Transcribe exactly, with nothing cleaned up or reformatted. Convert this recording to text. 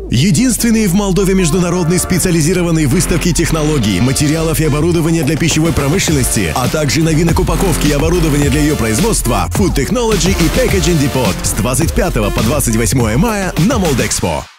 Единственные в Молдове международные специализированные выставки технологий, материалов и оборудования для пищевой промышленности, а также новинок упаковки и оборудования для ее производства Food Technology и Packaging Depot с двадцать пятого по двадцать восьмое мая на Молдэкспо.